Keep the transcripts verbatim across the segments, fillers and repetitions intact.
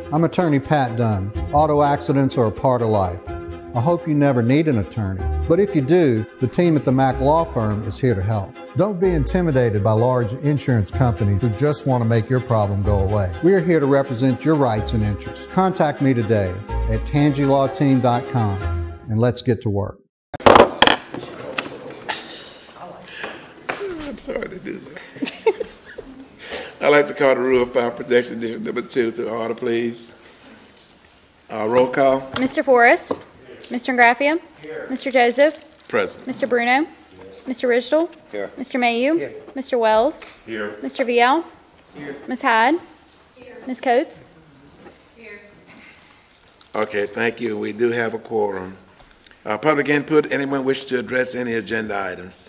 I'm attorney Pat Dunn. Auto accidents are a part of life. I hope you never need an attorney, but if you do, the team at the Mack Law Firm is here to help. Don't be intimidated by large insurance companies who just want to make your problem go away. We are here to represent your rights and interests. Contact me today at tangi law team dot com and let's get to work. I'm sorry to do that. I'd like to call the rule of fire protection district number two to order, please. Uh, roll call. Mister Forrest. Mister Graffia. Here. Mister Joseph. Present. Mister Bruno. Yes. Mister Ridgel. Here. Mister Mayu. Here. Mister Wells. Here. Mister Vial. Here. Miz Hyde. Here. Miz Coates. Here. Okay, thank you. We do have a quorum. Uh, public input. Anyone wish to address any agenda items?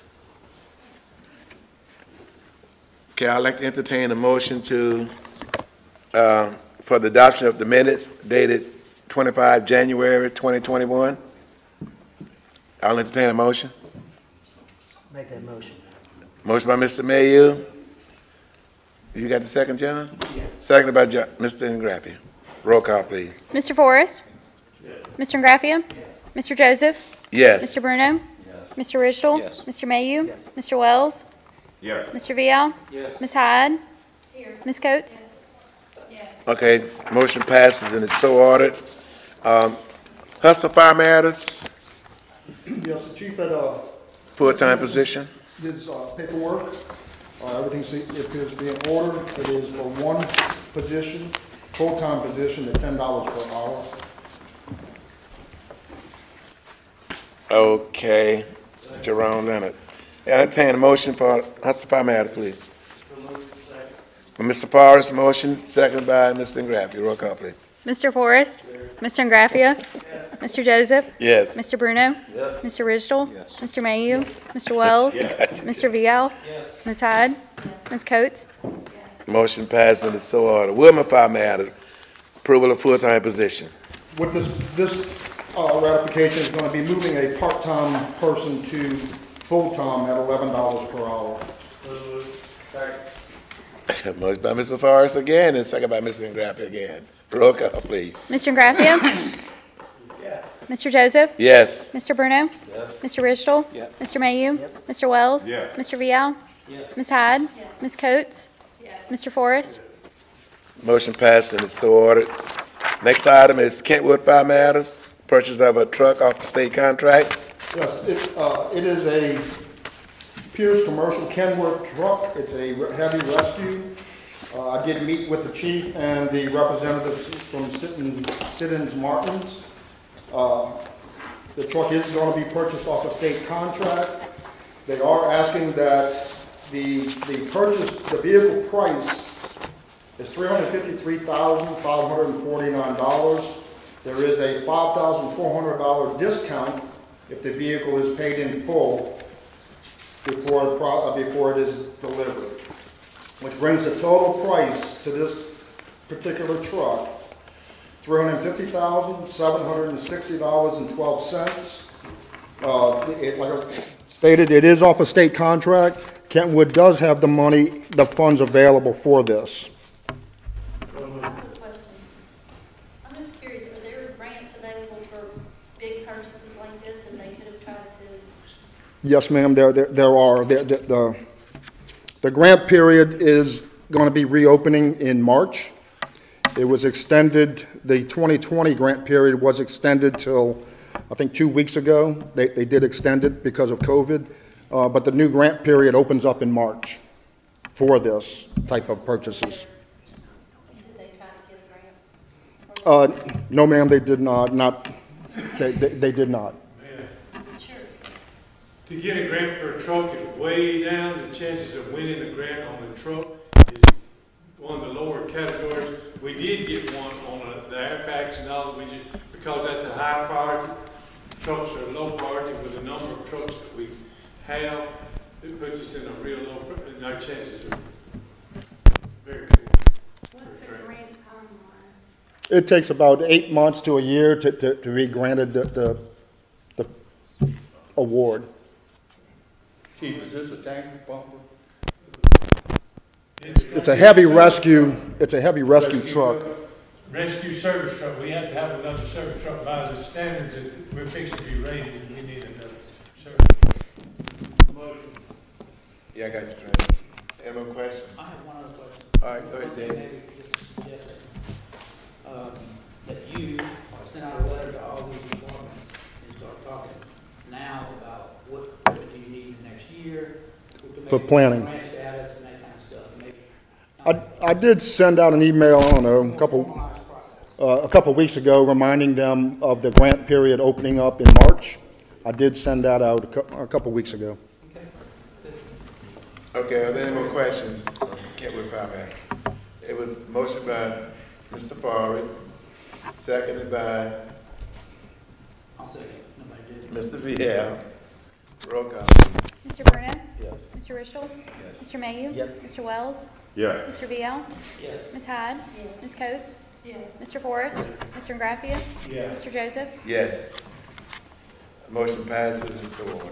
Okay, I'd like to entertain a motion to uh, for the adoption of the minutes dated twenty-fifth January twenty twenty-one. I'll entertain a motion. Make that motion. Motion by Mister Mayu. You got the second, John? Yes. Seconded by John, Mister Ingraffia. Roll call, please. Mister Forrest. Yes. Mister Ingraffia. Yes. Mister Joseph. Yes. Mister Bruno. Yes. Mister Ridgel. Yes. Mister Mayu. Yes. Mister Wells. Yes. Mister Vial. Yes. Miz Hyde. Here. Miz Coates. Yes. Okay, motion passes and it's so ordered. Um, Hustle Fire Matters. Yes, the chief had a full-time position. His uh, paperwork. Uh, everything se- appears to be in order. It is for one position, full-time position at ten dollars per hour. Okay, Jerome Leonard. Entertain a motion for Hustle Fire Matters, please. Mister Forrest, motion, seconded by Mister Ingraffia. Roll call, please. Mister Forrest. Yes. Mister Ingraffia. Yes. Mister Joseph. Yes. Mister Bruno. Yes. Mister Ridgel. Yes. Mister Mayu. Yes. Mister Wells. Yes. Mister Vial. Yes. Miz Hyde. Yes. Miz Coates. Yes. Motion passed and it's so ordered. Women Fire Matters. Approval of full-time position. With this, this uh, ratification is going to be moving a part-time person to full-time at eleven dollars per hour. Motion by Mister Forrest again and second by Mister Ingraffia again. Roll call, please. Mister Ingraffia. Yes. Mister Joseph. Yes. Mister Bruno. Yes. Mister Ridgel. Yes. Mister Mayu. Yes. Mister Wells. Yes. Mister Vial. Yes. Miz Hyde. Yes. Miz Coates. Yes. Mister Forrest. Motion passed and it's so ordered. Next item is Kentwood Fire Matters. Purchase of a truck off the state contract. Yes, it, uh, it is a Pierce commercial Kenworth truck. It's a heavy rescue. Uh, I did meet with the chief and the representatives from Siddons Martins. Uh, the truck is going to be purchased off a state contract. They are asking that the the purchase, the vehicle price is three hundred fifty-three thousand five hundred forty-nine dollars. There is a five thousand four hundred dollars discount if the vehicle is paid in full before it, pro uh, before it is delivered, which brings the total price to this particular truck three hundred fifty thousand seven hundred sixty dollars and twelve cents. Uh, it, like I stated, it is off a state contract. Kentwood does have the money, the funds available for this. Yes, ma'am, there, there, there are. There, the, the, the grant period is going to be reopening in March. It was extended, the twenty twenty grant period was extended till, I think, two weeks ago. They, they did extend it because of COVID, uh, but the new grant period opens up in March for this type of purchases. Did they try to get a grant? Uh, no, ma'am, they did not. Not they, they, they did not. To get a grant for a truck is way down. The chances of winning a grant on a truck is one of the lower categories. We did get one on a, the air packs and all that. We just, because that's a high priority, trucks are low priority with the number of trucks that we have. It puts us in a real low, and our chances are very good. What's the grant timeline? It takes about eight months to a year to, to, to be granted the, the, the award. Chief, is this a tanker pumper? It's a heavy rescue. It's a heavy rescue, rescue truck. truck. rescue service truck. We have to have another service truck by the standards that we're fixing to be rated, and we need another service truck. Motion. Yeah, I got you, Trent. Any more questions? I have one other question. All right, go ahead, David. Maybe just a suggestion. Um, that you send out a letter to all these departments and start talking now about what equipment do you need next year. For planning. Grant status and that kind of stuff. Maybe I, I did send out an email, I don't know, a couple, formalized process. uh, a couple weeks ago reminding them of the grant period opening up in March. I did send that out a cou- a couple weeks ago. Okay, are there any more questions? Can't wait five minutes. It was motion by Mister Forrest, seconded by I'll second. Nobody did. Mister Vial. Roll call. Mister Burnett? Yes. Mister Rischel? Mister Mayhew? Yep. Mister Wells? Yes. Mister Vial? Yes. Miz Hyde? Yes. Miz Coates? Yes. Mister Forrest? Mister Graffia? Yes. Mister Joseph? Yes. Motion passes and so ordered.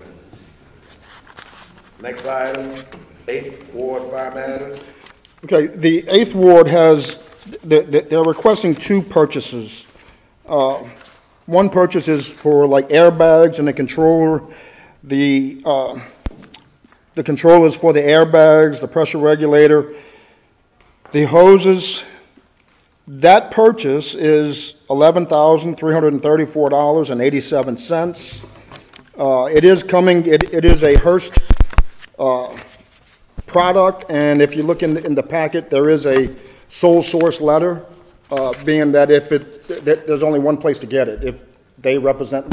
Next item, eighth Ward Fire Matters. Okay, the eighth Ward has, they're, they're requesting two purchases. Uh, One purchase is for like airbags and the controller. The, uh, the controllers for the airbags, the pressure regulator, the hoses. That purchase is eleven thousand three hundred thirty-four dollars and eighty-seven cents. Uh, it is coming, it, it is a Hearst uh, product, and if you look in the, in the packet, there is a sole source letter, uh, being that if it, that there's only one place to get it, if they represent.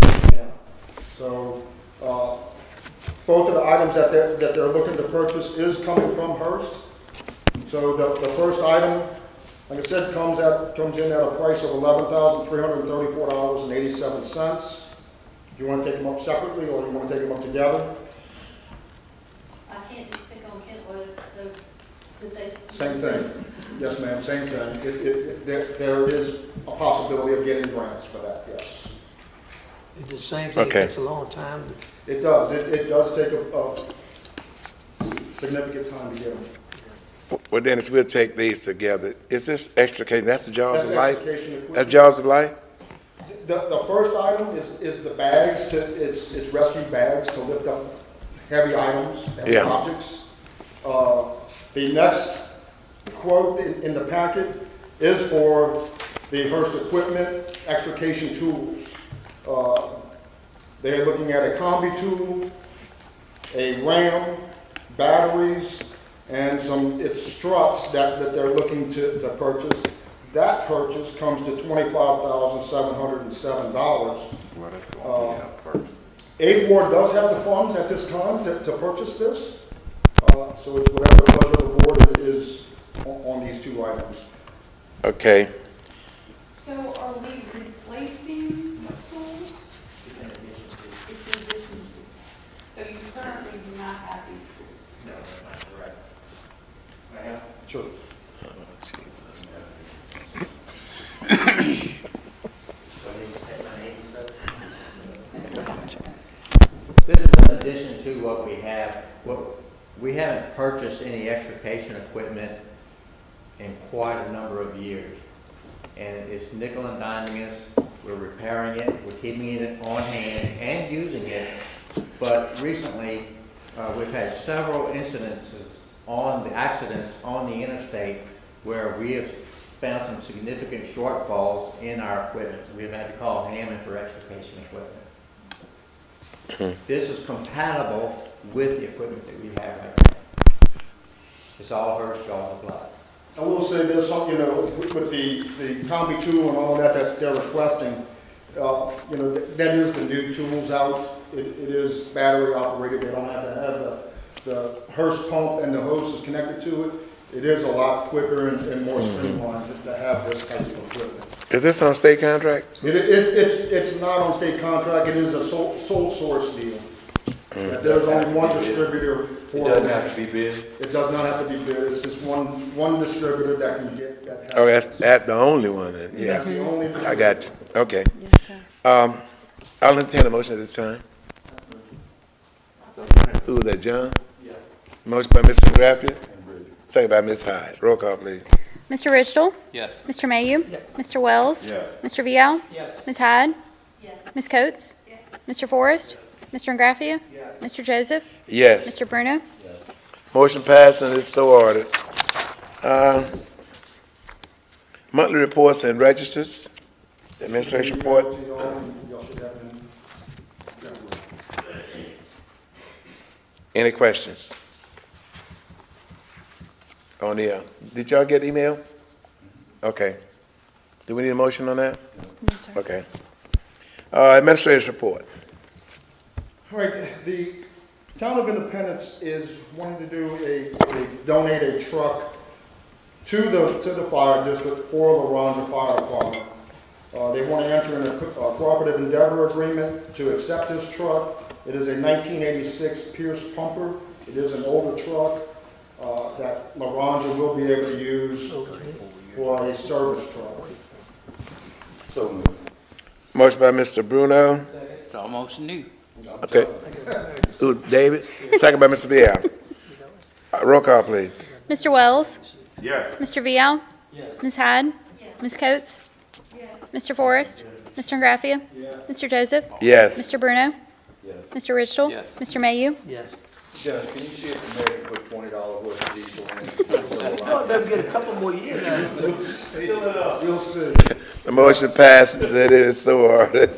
So, uh, both of the items that they're, that they're looking to purchase is coming from Hearst. So the, the first item, like I said, comes at, comes in at a price of eleven thousand three hundred thirty-four dollars and eighty-seven cents. Do you want to take them up separately, or do you want to take them up together? I can't just pick on Kentwood, so did they? Same thing. Yes, ma'am, same thing. It, it, it, there, there is a possibility of getting grants for that, yes. It's the same thing, it Okay. takes a long time. It does. It, it does take a, a significant time to get them. Well, Dennis, we'll take these together. Is this extrication? That's the jaws That's of life? extrication equipment. That's jaws of life? The, the first item is, is the bags to, it's, it's rescue bags to lift up heavy items, heavy Yeah. objects. Uh, the next quote in, in the packet is for the Hearst equipment extrication tools. Uh, they're looking at a combi tool, a ram, batteries, and some, it's struts that, that they're looking to, to purchase. That purchase comes to twenty-five thousand seven hundred seven dollars. Uh, eighth Ward does have the funds at this time to, to purchase this. Uh, so it's whatever pleasure of the board is on, on these two items. Okay. So are we replacing tools? It's in addition to. So you currently do not have these tools? No, that's not correct. Sure. This is in addition to what we have. What we haven't purchased any extrication equipment in quite a number of years, and it's nickel and diming us. We're repairing it, we're keeping it on hand and using it. But recently, uh, we've had several incidences on the accidents on the interstate where we have found some significant shortfalls in our equipment. We've had to call Hammond for extrication equipment. This is compatible with the equipment that we have right now. It's all Hearst jaws of life. I will say this, you know, with with the, the combi tool and all that that they're requesting, uh, you know, th that is the new tools out. It, it is battery operated. They don't have to have the, the Hearst pump and the hose is connected to it. It is a lot quicker and, and more streamlined to, to have this type of equipment. Is this on state contract? It, it's, it's, it's not on state contract. It is a sole, sole source deal. That there's only one distributor for It doesn't have to be bid. It does not have to be bid. It's just one, one distributor that can get that. has- Oh, that's, that's the only one, then. That's the Yeah. only. I got you. Okay. Yes, sir. Um, I'll entertain a motion at this time. Who was that, John? Yeah. Motion by Mister Graffia, second by Miz Hyde. Roll call, please. Mister Ridgel? Yes. Mister Mayu? Yes. Mister Wells? Yes. Mister Vial? Yes. Miz Hyde? Yes. Miz Coates? Yes. Mister Forrest? Mister Ingraffia? Yes. Mister Joseph? Yes. Mister Bruno? Motion passed and is so ordered. Uh, Monthly reports and registers. Administration report. Y'all should have them. Any questions? On the, uh, did y'all get email? Okay. Do we need a motion on that? No, sir. Okay. Uh, Administrator's report. All right, the Town of Independence is wanting to do a, a- donate a truck to the, to the fire district for the Ronja Fire Department. Uh, they want to enter in a co- a cooperative endeavor agreement to accept this truck. It is a nineteen eighty-six Pierce pumper. It is an older truck, uh, that La Ronja will be able to use for a service truck. So moved. Motion by Mister Bruno. It's almost new. Okay. Ooh, David. Second by Mister Vial. Uh, Roll call, please. Mister Wells? Yes. Mister Vial? Yes. Miz Hyde? Yes. Miz Coates? Yes. Mister Forrest? Mister Ingraffia? Mister Joseph? Yes. Mister Bruno? Yes. Mister Ridgel? Yes. Mister Mayu? Yes. Dennis, can you see if the mayor can put twenty dollars worth of diesel in it? Well, better get a couple more years out of it. You'll see. The motion passes. It is so ordered.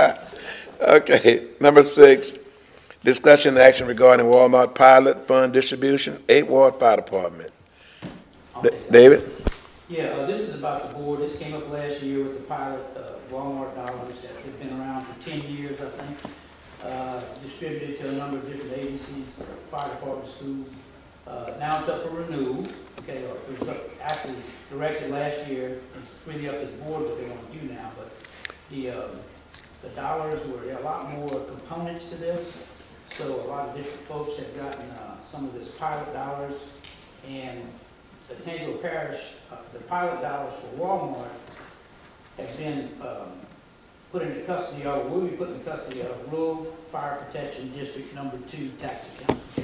Okay. Number six, discussion and action regarding Walmart pilot fund distribution, eight Ward Fire Department. I'll D- take that. David? Yeah, uh, this is about the board. This came up last year with the pilot uh, Walmart dollars that have been around for ten years, I think. Uh, distributed to a number of different agencies, fire department, schools. Uh, now it's up for renewal. Okay, or it was up, actually directed last year. It's really up to the board what they want to do now, but the, um, the dollars were, there are a lot more components to this. So a lot of different folks have gotten uh, some of this pilot dollars, and the Tangipahoa Parish, uh, the pilot dollars for Walmart have been um, put into custody, or will be put in custody of Rural Fire Protection District Number Two tax account. Okay.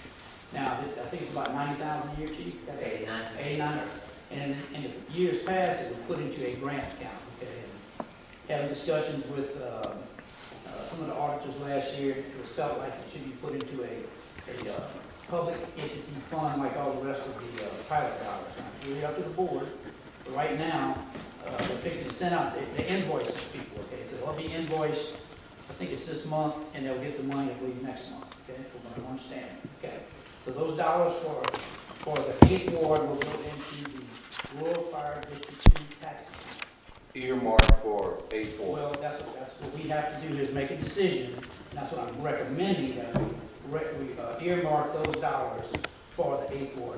Now, this, I think it's about ninety thousand a year, Chief. Eighty-nine. Eighty-nine. And in the years past, it was put into a grant account. Okay. And having discussions with uh, uh, some of the auditors last year, it was felt like it should be put into a, a uh, public entity fund like all the rest of the uh, pilot dollars. Now, it's really up to the board, but right now, uh, they're fixing to send out, they, they invoice these people, okay? So they'll be invoiced, I think it's this month, and they'll get the money, I believe, next month, okay? From what I understand, okay? So those dollars for, for the eighth ward will go into the Rural Fire District Two tax account. Earmarked for eight Ward. Well, that's what, that's what we have to do, is make a decision, and that's what I'm recommending, that we, re- we uh, earmark those dollars for the eighth ward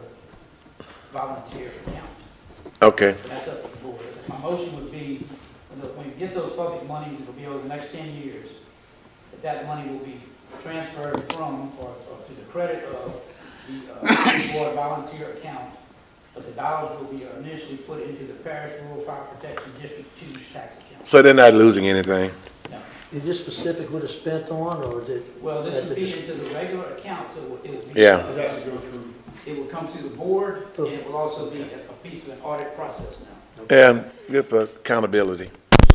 volunteer account. Okay. That's up to the board. My motion would be, when the- when you get those public monies, it'll be over the next ten years, that that money will be transferred from, or, or to the credit of the, uh, eighth ward volunteer account, but the dollars will be initially put into the Parish Rural Fire Protection District Two tax account. So they're not losing anything? No. Is this specific what it's spent on, or is it? Well, this at would the be dis- into the regular account, so it will- it will be. Yeah. It has to go through. It will come through the board, and it will also be a a piece of an audit process now. And good for accountability.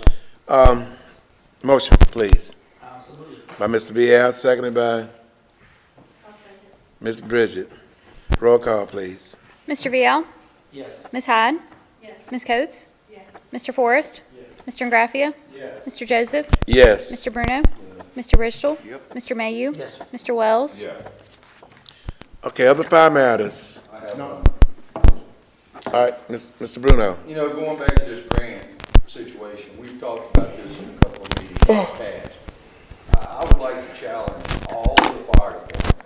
Um, motion, please. Absolutely. By Mister Vial, seconded by I'll second. Miz Bridget. Roll call, please. Mister Vial? Yes. Miz Hyde? Yes. Miz Coates? Yes. Mister Forrest? Yes. Mister Ingraffia? Yes. Mister Joseph? Yes. Mister Bruno? Mister Ridgel? Yep. Mister Mayu? Yes. Mister Wells? Yes. Okay, other fire matters. I have No. All right, Mister Bruno. You know, going back to this grant situation, we've talked about this in a couple of meetings in the past. I I would like to challenge all the fire departments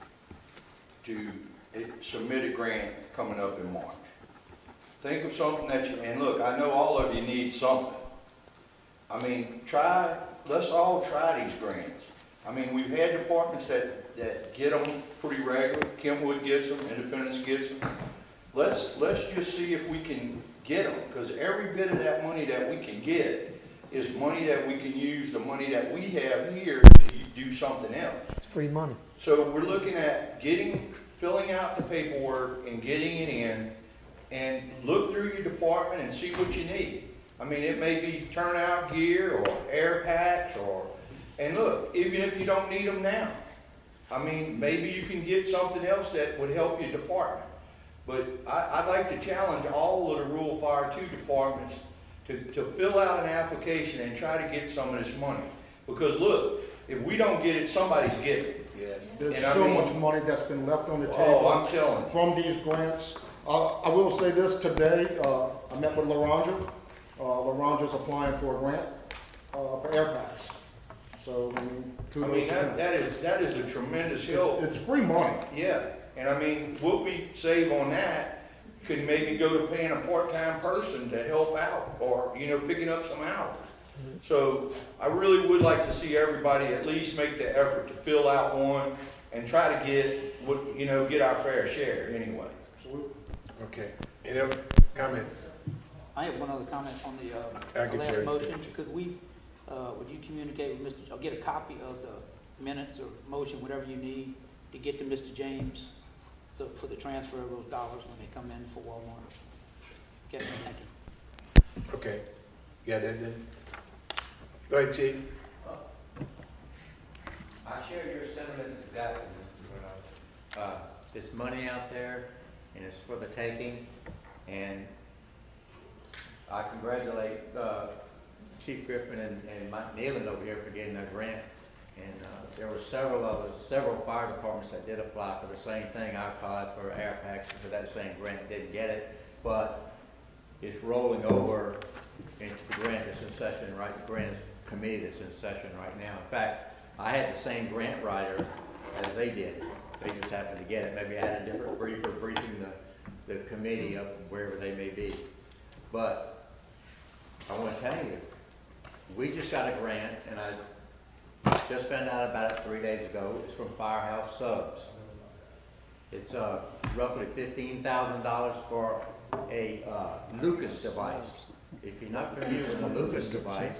to eh, submit a grant coming up in March. Think of something that you, and look, I know all of you need something. I mean, try, let's all try these grants. I mean, we've had departments that, that get them pretty regular. Kentwood gets them, Independence gets them. Let's, let's just see if we can get them, because every bit of that money that we can get is money that we can use, the money that we have here to do something else. It's free money. So we're looking at getting, filling out the paperwork and getting it in, and look through your department and see what you need. I mean, it may be turnout gear or air packs or, and look, even if you don't need them now, I mean, maybe you can get something else that would help your department. But I, I'd like to challenge all of the rural fire two departments to, to fill out an application and try to get some of this money. Because look, if we don't get it, somebody's getting it. Yes. There's And I so mean- much money that's been left on the Oh, table I'm telling you. from these grants. Uh, I will say this today, uh, I met with LaRonja. Uh, LaRonja's applying for a grant, uh, for air packs. So, I mean, I kudos mean, to that, them. that is, that is a tremendous help. It's free money. Yeah, and I mean, what we save on that could maybe go to paying a part-time person to help out, or, you know, picking up some hours. So I really would like to see everybody at least make the effort to fill out one and try to get, what you know, get our fair share anyway. Okay. Any other comments? I have one other comment on the, uh, I the can last tell you. motion. Could we, uh, would you communicate with Mister, or get a copy of the minutes or motion, whatever you need, to get to Mister James, so for the transfer of those dollars when they come in for Walmart? Okay, thank you. Okay. Yeah, that, Dennis? Go ahead, Chief. I share your sentiments exactly, Mister Bruno. Uh, there's money out there, and it's for the taking, and I congratulate uh, Chief Griffin and, and Mike Nealon over here for getting their grant. And uh, there were several of us, several fire departments that did apply for the same thing. I applied for air packs for that same grant, didn't get it, but it's rolling over into the grant that's in session, right? The grant committee that's in session right now. In fact, I had the same grant writer as they did. They just happened to get it. Maybe I had a different brief or briefing the, the committee of wherever they may be. But I want to tell you, we just got a grant, and I just found out about it three days ago. It's from Firehouse Subs. It's uh, roughly fifteen thousand dollars for a uh, Lucas device. If you're not familiar with a Lucas device,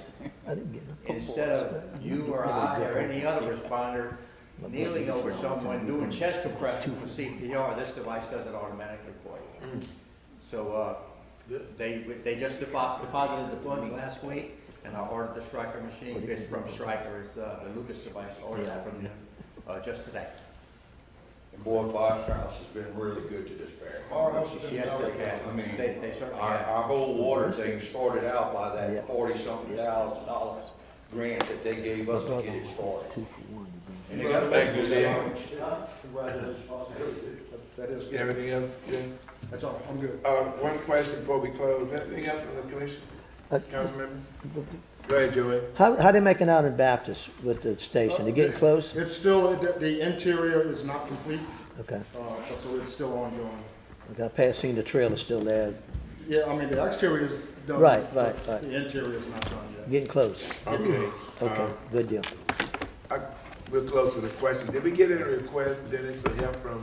instead of you or I or any other responder kneeling over someone doing chest compression for C P R, this device does it automatically for you. So uh, they they just depo- deposited the funds last week, and I ordered the Stryker machine. It's from Stryker. It's uh, the Lucas device. I ordered that from them uh, just today. And boy, Firehouse has been really good to this fair. Firehouse has been Yes, very they good. have. I mean, They, they certainly Our, have. our whole water thing started out by that forty-something thousand dollars grant that they gave us to get it started. And they got a Thank you, good Steve. Congratulations. That is good. Everything else, Dennis? That's all. I'm good. Uh, one question before we close. Anything else from the commission? Council members? Go ahead, Joey. How, how they making out in Baptist with the station? They getting close? It's still, the, the interior is not complete, Okay. uh, so it's still ongoing. Okay, I passed seen the trail is still there, Yeah, I mean, the exterior is done. Right, but right, right. The interior is not done yet. getting close. Okay. Okay, Uh, good deal. I, we'll close with a question. Did we get any requests, Dennis, for help from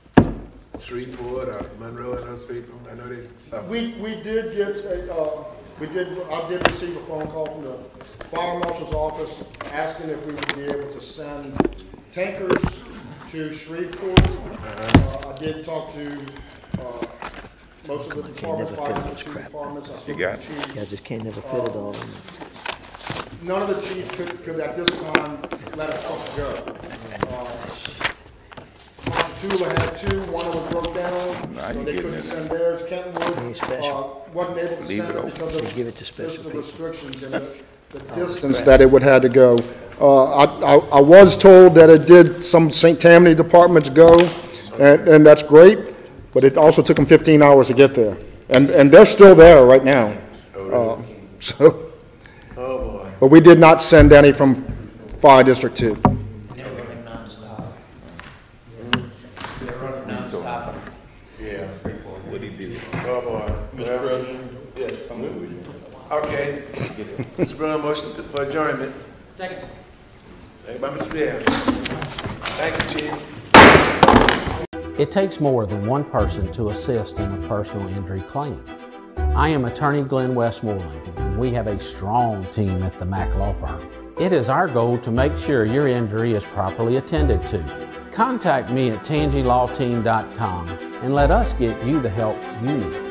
Shreveport or Monroe and those people? I know there's some. We, we did get a, uh, we did, I did receive a phone call from the fire marshal's office asking if we would be able to send tankers to Shreveport. Uh, I did talk to, uh, most of the departments, never fire finish and this chief crap. departments. I spoke You to got the it. chiefs. Yeah, I just can't never fit it all in. None of the chiefs could, could at this time let a truck go. Uh, Ponchatoula had two, one of them broke down, so they couldn't send theirs. Kentwood, Ain't special. uh, wasn't able to Leave send it it because of They give it to just special the people. restrictions and the, the distance that it would have to go. Uh, I, I, I was told that it did, some Saint Tammany departments go, and, and that's great, but it also took them fifteen hours to get there. And, and they're still there right now. Uh, so. Oh, boy. But we did not send any from Fire District Two. They're running nonstop. They're running nonstop. Yeah. What he do? Oh, boy. Mister President? Yes. I'm with you. Okay. Mister Brown, motion to, for adjournment. Second. Second by Mister Dale. Thank you, Chief. It takes more than one person to assist in a personal injury claim. I am attorney Glenn Westmoreland, and we have a strong team at the Mack Law Firm. It is our goal to make sure your injury is properly attended to. Contact me at tangi law team dot com and let us get you the help you need.